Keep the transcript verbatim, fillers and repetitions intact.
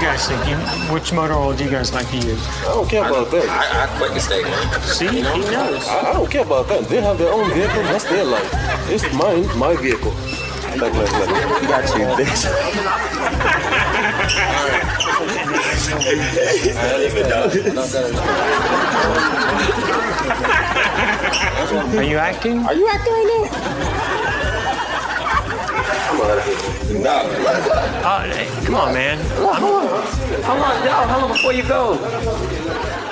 guys think? You, which motor oil do you guys like to use? I don't care about that. I, I quit the state, man. See, he knows. I, I don't care about that. They have their own vehicle. That's their life. It's mine, my vehicle. Like, like, like. Got you, bitch. Are you acting? Are you acting right now? No. Oh, hey, come on, man. Hold on, hold on, hold on, yo, hold on before you go.